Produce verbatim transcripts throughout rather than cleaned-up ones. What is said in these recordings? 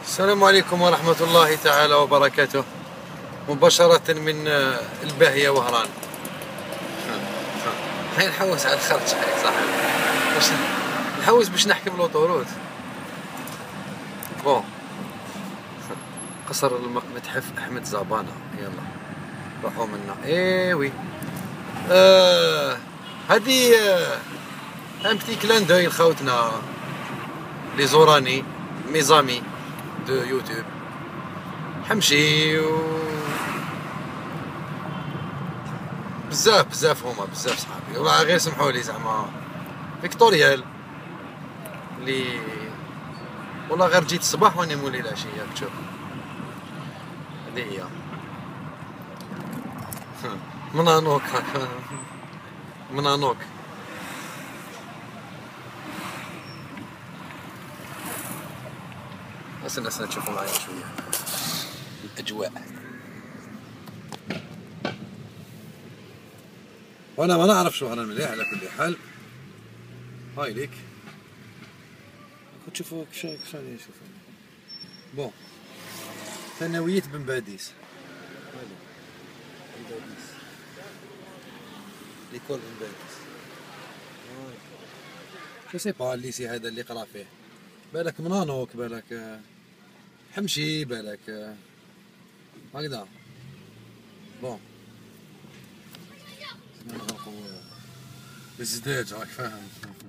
السلام عليكم ورحمة الله تعالى وبركاته. مباشرة من الباهية وهران. هاي نحوس على الخرج هاي صح، باش نحوس باش نحكي بالوطورود. بون قصر المتحف أحمد زبانة، يلا روحوا منا. ايه وي آه هادي آه ان بتي كلان دوي لخوتنا لي زوراني ميزامي دو يوتيوب حمشي و بزاف بزاف هما بزاف صحابي والله، غير سمحولي زعما فيكتوريال لي والله غير جيت الصباح واني مولي العشية تشوف. هادي هي منانوك هاكا منانوك. بس الناس تشوفوا معايا شوية الأجواء. وأنا ما نعرف شو أنا مليح. على كل حال هاي ليك كنت تشوفوا كشا كشا اللي يشوفوا. بون ثانوية بن باديس، بن باديس ليكول بن باديس. جو سي با الليسي هذا اللي قرا فيه، بالك منانوك، بالك حمشي، بالك هكذا. بون نغرقو بالزداج راك فاهم.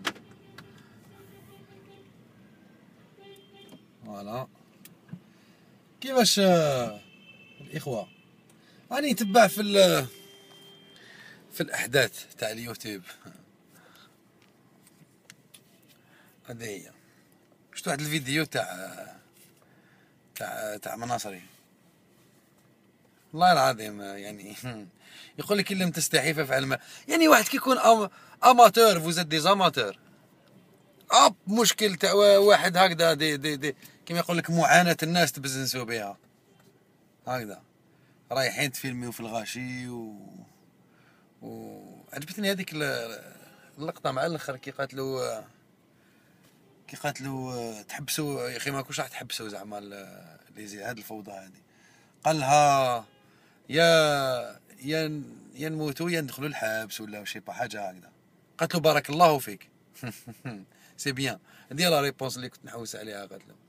فوالا كيفاش الإخوة راني نتبع في ال في الأحداث تاع اليوتيوب. هذه هي. شفت واحد الفيديو تاع تاع تاع مناصري والله العظيم، يعني يقول لك إن لم تستحي فافعل ما، يعني واحد كيكون أم... اماتور فوزات دي زاماتور اب مشكل تاع واحد هكذا دي دي دي كيما يقول لك معاناة الناس تبزنسوا بها هكذا، رايحين تفيلميو في الغاشي و و عجبتني هذيك اللقطة مع الاخر كي قالت له كي قالت له تحبسوا يا اخي، ماكوش راح تحبسوا زعما لي هاد الفوضى هذه. قال لها يا يا يا نموتوا يا ندخلوا الحبس ولا شي با حاجه هكذا. قالت له بارك الله فيك. سي بيان، هذه لا ريبونس اللي كنت نحوس عليها. قالت له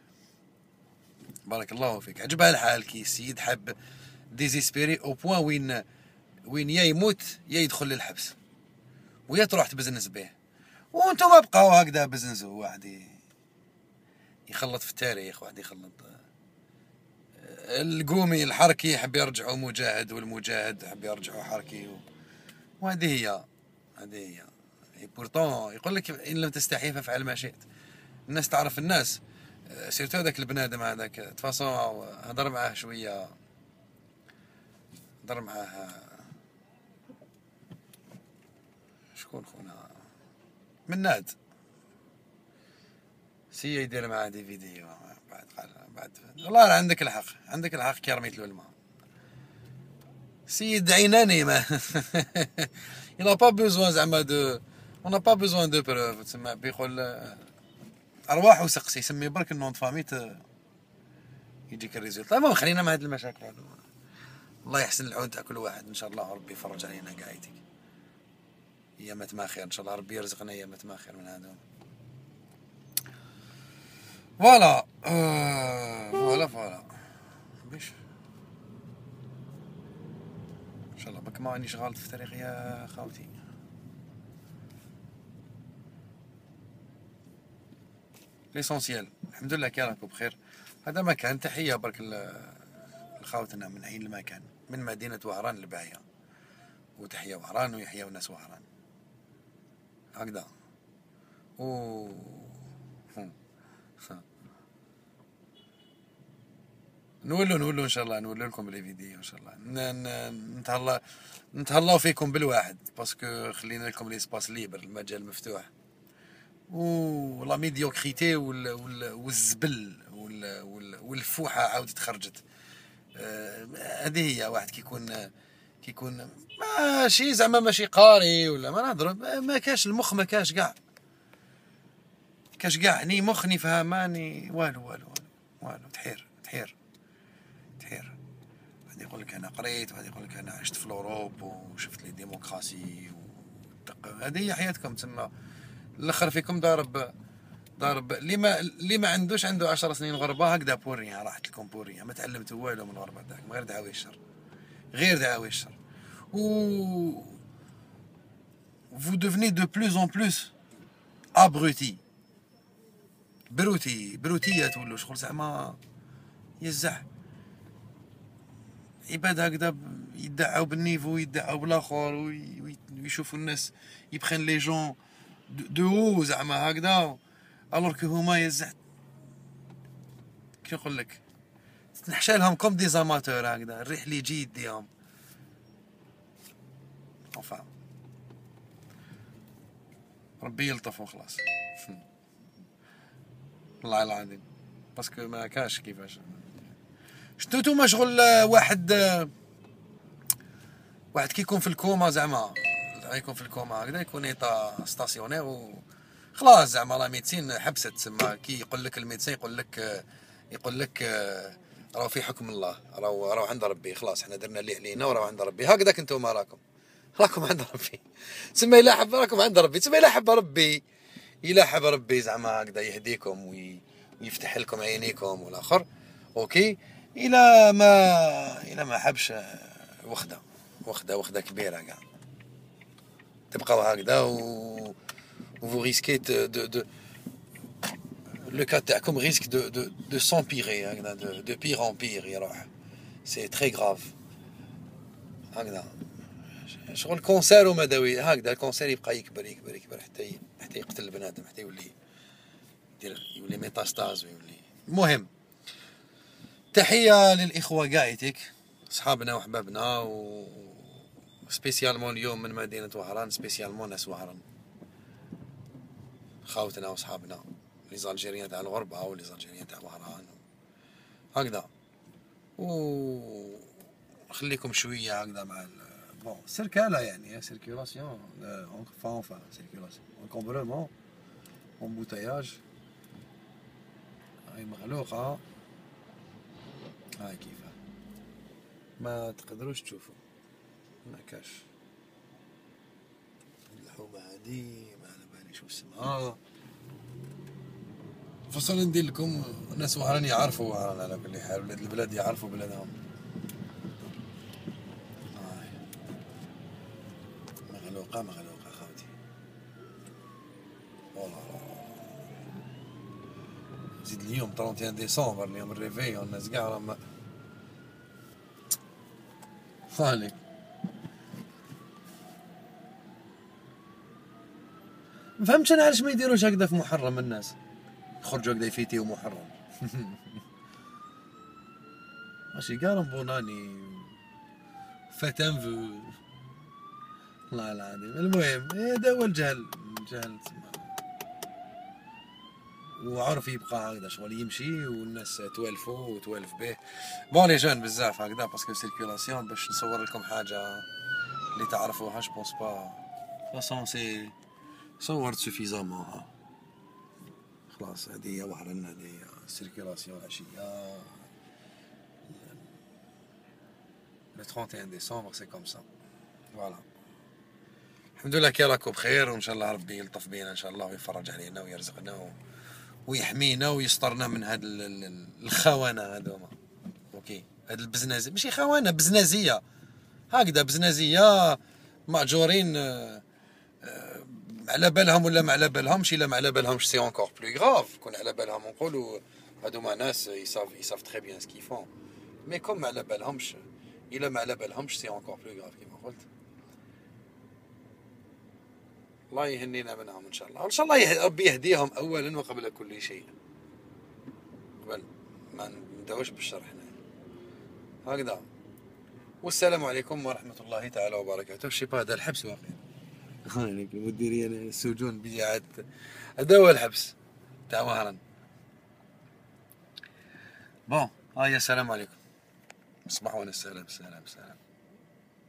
بارك الله فيك. عجبها الحال كي السيد حب ديزيسبيري او بوان وين وين يا يموت يا يدخل للحبس ويا تروح تبزنس به، وانتم بقاو هكذا بزنسوا. واحد يخلط في التاريخ، واحد يخلط القومي الحركي يحب يرجعوا مجاهد، والمجاهد يحب يرجعوا حركي، وهذه هي هذه هي. بورتون يقول لك ان لم تستحي فافعل ما شئت. الناس تعرف الناس، سيرتو هذاك البنادم هذاك تفاصون هضر معاه شويه، هضر معاه شكون خونا مناد سي يدير معاه دي فيديو. بعد قال بعد والله عندك الحق، عندك الحق كي رميت له الماء. سيد عيناني ما il n'a pas besoin زعما دو on n'a pas besoin de preuve. تسمى بيقول ارواح وسقسي، يسمي برك النون فامي يجيك الريزولت. المهم خلينا من هاد المشاكل هادو. الله يحسن العون تاع كل واحد ان شاء الله، وربي يفرج علينا قاعدين ايامات ما خير ان شاء الله، ربي يرزقنا ايامات ما خير من هادو. فوالا فوالا فوالا باش ان شاء الله بك ما رانيش غالط في التاريخ يا خاوتي. ليسونسيال الحمد لله كي راكم بخير. هذا مكان تحيه برك لخاوتنا من عين المكان، من مدينه وهران الباهيه، وتحيه وهران ويحيى ناس وهران هكذا. و نولو نولو ان شاء الله، نولو لكم بلي فيديو ان شاء الله. نتهلا نتهلاو فيكم بالواحد باسكو خلينا لكم لي سباس ليبر، المجال مفتوح. و لا ميديوكريتي والزبل والفوحه عاودت خرجت. هذه هي. واحد كيكون كيكون ماشي زعما ماشي قاري ولا ما نهضر، ما كاش المخ، ما كاش كاع كاش كاع ني مخ ني فهماني والو والو والو. والو. تحير تحير تحير. واحد يقول لك انا قريت، واحد يقول لك انا عشت في الاوروب وشفت لي ديمقراسي و... هذه هي حياتكم تسمى. الاخر فيكم ضارب ضارب اللي ما اللي ما عندوش عنده عشر سنين غربه هكذا بوريا، راحت لكم بوريا، ما تعلمتوا والو من الغربه تاعكم، غير دعاوي الشر، غير دعاوي الشر. و vous devenez de plus en plus abruti. بروتي بروتية تولوا شغل زعما يزح عباد هكذا يدعوا بالنيفو، يدعوا بالاخر، ويشوفوا الناس يبخن لي جون دو هو زعما هكذا، الوغ كو هما يزح كي نقول لك تنحشى لهم كوم دي زاماتور هكذا، الريح اللي يجي يديهم. enfin ربي يلطف وخلاص. والله العظيم باسكو ما كاش كيفاش. شتو نتوما شغل واحد واحد كيكون في الكوما زعما يكون في الكوما هكذا، يكون ايطا ستاسيونير و خلاص زعما لا ميدسين حبست تسمى. كي يقول لك الميدسين يقول لك يقول لك راهو في حكم الله، راهو راهو عند ربي، خلاص حنا درنا اللي علينا وراهو عند ربي. هكذاك نتوما راكم راكم عند ربي، تسمى إلا حب راكم عند ربي، تسمى إلا حب ربي إلا حب ربي زعما هكذا يهديكم ويفتح لكم عينيكم والاخر اوكي. إلا ما إلا ما حبش وخده وخده وخده كبيره كاع، تبقاو هكذا و vous risquez de de de le cas تاعكم risque de de de s'empirer هكذا، de de pire en pire يروح. c'est très grave هكذا. شغل كونسير وما داوي هكذا، الكونسير يبقى يكبر يكبر يكبر حتى حتى يقتل البنادم، حتى يولي يدير يولي ميتاستاز ويولي. المهم تحية للإخوة قاعدتك صحابنا وحبابنا، و سبيسيالمون اليوم من مدينة وهران، سبيسيالمون ناس وهران خاوتنا وصحابنا لي زالجيريان تاع الغربة ولي زالجيريان تاع وهران هكذا. و خليكم شوية هكذا مع بون سيركالا يعني سيركيلاسيون اونفا اونفا سيركيلاسيون كومبرومون امبوتياج. هاي مغلوقة هاي كيفاه ما تقدروش تشوفوا، ما كاش اللحومة هادي ما على بالي شو اسمها. فصل ندير لكم ناس وهران يعرفوا وهران على كل حال، ولاد البلاد يعرفوا بلادهم. هاي مغلوقة مغلوقة خاوتي. والله زيد اليوم واحد وثلاثين ديسمبر اليوم الريفي، الناس كاع راهم فالك. ما فهمتش انا علاش ما يديروش هكذا في محرم، الناس يخرجوا هكذا يفيتيو محرم. ماشي كاع بوناني فتن في والله العظيم. المهم هذا هو الجهل، الجهل وعرف يبقى هكذا شغل يمشي والناس توالفو وتوالف به. بون لي جون بزاف هكذا باسكو سيركيلاسيون باش نصور لكم حاجه اللي تعرفوها جو بونس با فاصون سي صورت سوفيزامون. خلاص هذه هي وهران، هذه هي سيركيلاسيون العشيه لو واحد وثلاثين ديسمبر سي كوم سا فوالا. الحمد لله كي راكم بخير، وان شاء الله ربي يلطف بينا ان شاء الله ويفرج علينا ويرزقنا و... ويحمينا ويسترنا من هاد الخونه هذوما اوكي. هاد البزنازيه ماشي خونه، بزنازيه هكذا، بزنازيه ماجورين على بالهم ولا ما على بالهمش. الا ما على بالهمش سي اونكور بلو غراف، كون على بالهم نقولوا هادوما ناس يصاف يصاف تري بيان سكي فون، مي كوم ما على بالهمش، الا ما على بالهمش سي اونكور بلو غراف كيما قلت. الله يهنينا منهم ان شاء الله، وان شاء الله ربي يهديهم اولا وقبل كل شيء، قبل ما ندوش بالشرح هنا هكذا. والسلام عليكم ورحمه الله تعالى وبركاته. شي با هذا الحبس واقع خاينك المديريه السجون بيعات، هذا هو الحبس تاع وهران. بون هيا السلام عليكم، صباح ونس. سلام سلام سلام.